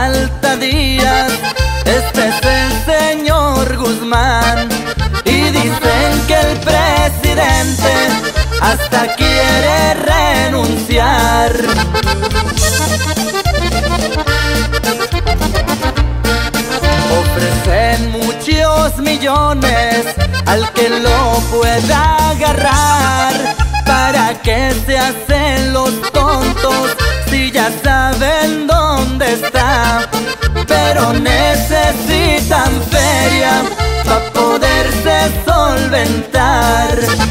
falta días. Este es el señor Guzmán y dicen que el presidente hasta quiere renunciar. Ofrecen muchos millones al que lo pueda agarrar. ¿Para qué se hacen los tontos si ya saben dónde está? Pero necesitan feria para poderse solventar.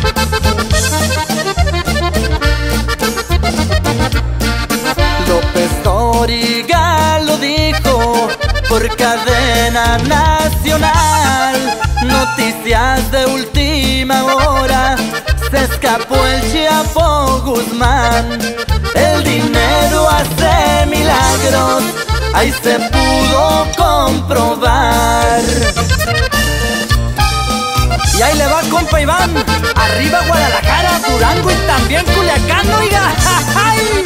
López Dóriga lo dijo por cadena nacional. Noticias de última hora, se escapó el Chapo Guzmán. El dinero hace milagros, ahí se pudo comprobar. Y ahí le va, compa Iván, arriba Guadalajara, Durango y también Culiacán, oiga. ¡Ay!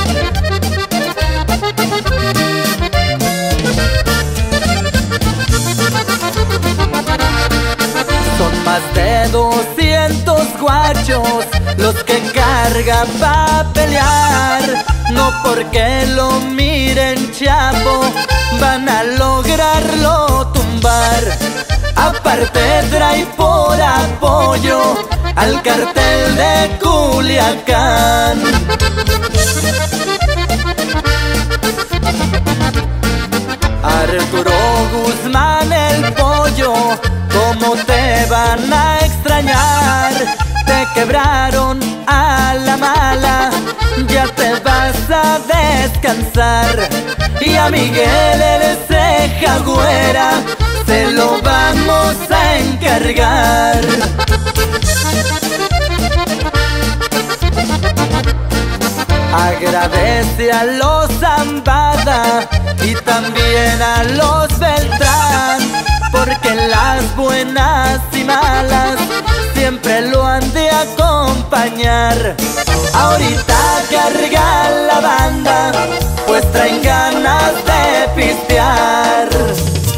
Son más de 200 guachos los que cargan pa' pelear. No porque lo miren Chapo van a lograrlo tumbar. Aparte trae por apoyo al cartel de Culiacán. Arturo Guzmán el Pollo, ¿cómo te van a extrañar? Te quebraron a la mala, ya te vas a descansar. Y a Miguel el Ceja Güera se lo vamos a encargar. Agradece a los Zambada y también a los Beltrán, porque las buenas y malas siempre lo han de acompañar. Ahorita carga la banda, pues traen ganas de pistear.